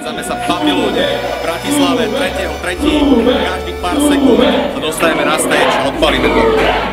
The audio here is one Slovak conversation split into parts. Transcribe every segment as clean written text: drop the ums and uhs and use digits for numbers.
nachádzame sa v Babylone, v Bratislave 3.3. Každých pár sekúnd sa dostaneme na stage a odpalíme to.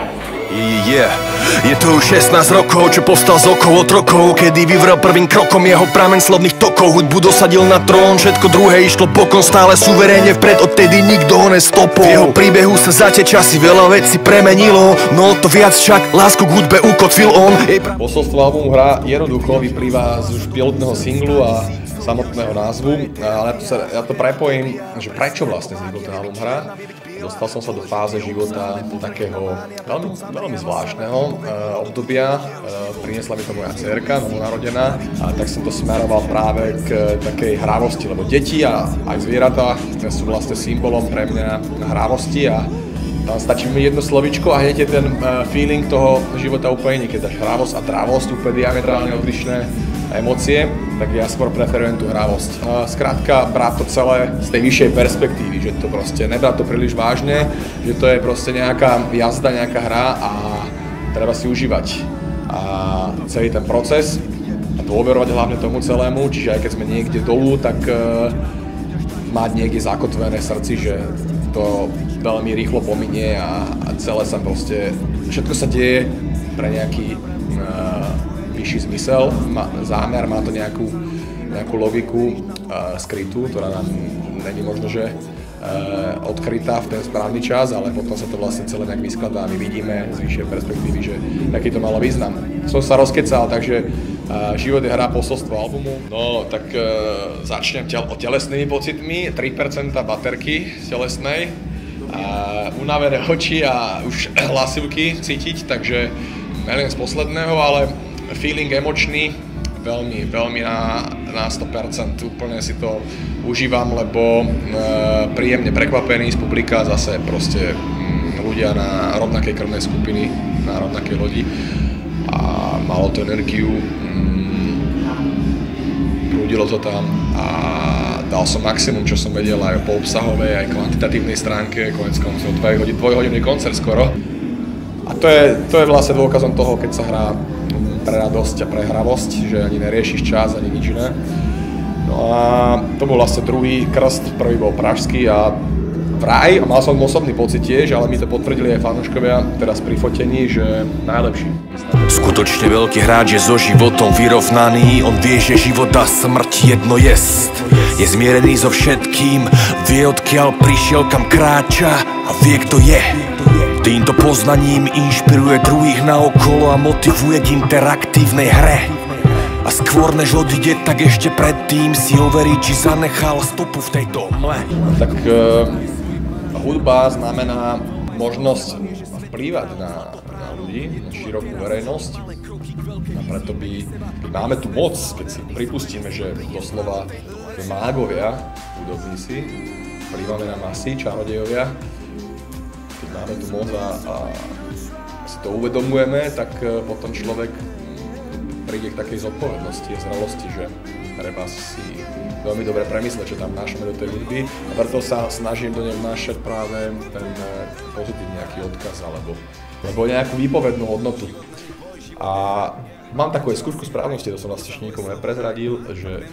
Je to už 16 rokov, čo povstal z okov otrokov, kedy vyvrel prvým krokom jeho prameň slovných tokov. Hudbu dosadil na trón, všetko druhé išlo bokom, stále suverénne vpred, odtedy nikto ho nestopol. V jeho príbehu sa za tie časy veľa vecí premenilo, no to viac však lásku k hudbe ukotvil on. Posolstvo albumu Hra jednoducho vyplýva z už pilotného singlu a samotného názvu, ale ja to prepojím, že prečo vlastne vznikol ten album Hra. Dostal som sa do fáze života do takého veľmi zvláštneho obdobia. Priniesla mi to moja dcerka, novonarodená, a tak som to smeroval práve k takej hravosti, lebo deti a aj zvieratá sú vlastne symbolom pre mňa hravosti a tam stačí mi jedno slovičko a hneď je ten feeling toho života úplne iný, keď dáš hravosť a dravosť, úplne diametrálne odlišné emócie, tak ja skôr preferujem tú hravosť. Skrátka, brať to celé z tej vyššej perspektívy, že to proste nebrať to príliš vážne, že to je proste nejaká jazda, nejaká hra a treba si užívať a celý ten proces a dôverovať hlavne tomu celému, čiže aj keď sme niekde dolu, tak mať niekde zakotvené v srdci, že to veľmi rýchlo pominie a celé sa proste, všetko sa deje pre nejaký vyšší zmysel, zámer, má to nejakú logiku skrytú, ktorá nám není možno, že odkrytá v ten správny čas, ale potom sa to vlastne celé nejak vyskladá a my vidíme z vyššej perspektívy, že aký to malo význam. Som sa rozkecal, takže život je hra, posolstvo albumu. No, tak začnem telesnými pocitmi, 3% baterky z telesnej, unavené oči a už hlasivky cítiť, takže neviem z posledného, ale feeling emočný, veľmi na 100%, úplne si to užívam, lebo príjemne prekvapený z publika, zase proste ľudia na rovnakej krvnej skupiny, na rovnakej lodi a malo to energiu, prúdilo to tam a dal som maximum, čo som vedel aj po obsahovej, aj kvantitatívnej stránke, konec koncov dvojhodinový koncert skoro. A to je vlastne dôkazom toho, keď sa hrá pre radosť a pre hravosť, že ani neriešiš čas, ani nič iné. No a to bol vlastne druhý krst, prvý bol pražský a vraj, a mal som osobný pocit tiež, ale mi to potvrdili aj fanúškovia teraz pri fotení, že najlepší. Skutočne veľký hráč je so životom vyrovnaný, on vie, že život a smrť jedno jest. Je zmierený so všetkým, vie odkiaľ prišiel, kam kráča a vie, kto je. Týmto poznaním inšpiruje druhých naokolo a motivuje k interaktívnej hre. A skôr než odíde, tak ešte predtým si overí, či zanechal stopu v tejto mle. Tak hudba znamená možnosť vplývať na ľudí, na širokú verejnosť. A preto keď máme tu moc, keď si pripustíme, že doslova mágovia, hudobníci, vplývame na masy, čarodejovia, keď máme tu moc a si to uvedomujeme, tak potom človek príde k takej zodpovednosti a zrelosti, že treba si veľmi dobre premyslieť, čo tam vnášame do tej hudby a preto sa snažím do nej vnášať práve ten pozitívny nejaký odkaz alebo nejakú výpovednú hodnotu. A mám takú aj skúšku správnosti, to som vlastne ešte nikomu neprezradil, že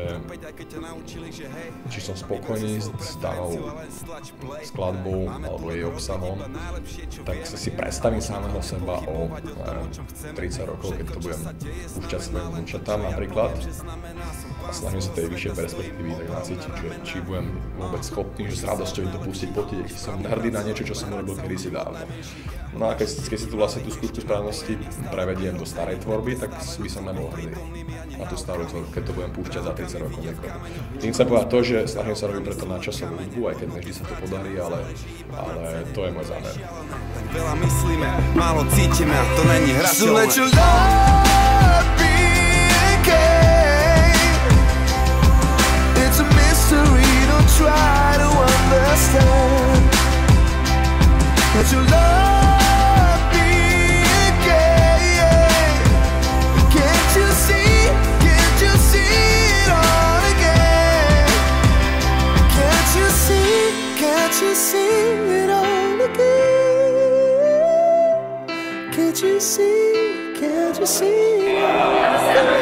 či som spokojný s danou skladbou alebo jej obsahom, tak si predstavím samého seba o 30 rokov, keď to budem púšťať svojim vnúčatám napríklad a snažím sa tej vyššej perspektívy tak nacítiť, že či budem vôbec schopný, že s radosťou im to pustiť po tie deti. Som hrdý na niečo, čo som urobil kedysi dávno. No a keď si tu vlastne tú skúšku správnosti prevediem do starej tvorby, tak by som nebol hrdý na tú starú tvorbu, keď to budem púšťať za 30 rokov niekoho. Tým chcem povedať to, že snažím sa robiť preto nadčasovú hudbu, aj keď nevždy sa to podarí, ale to je môj zámer. Veľa myslíme, málo cítime, a to není hrateľné. Try to understand that you love me again. Can't you see it all again? Can't you see it all again? Can't you see it?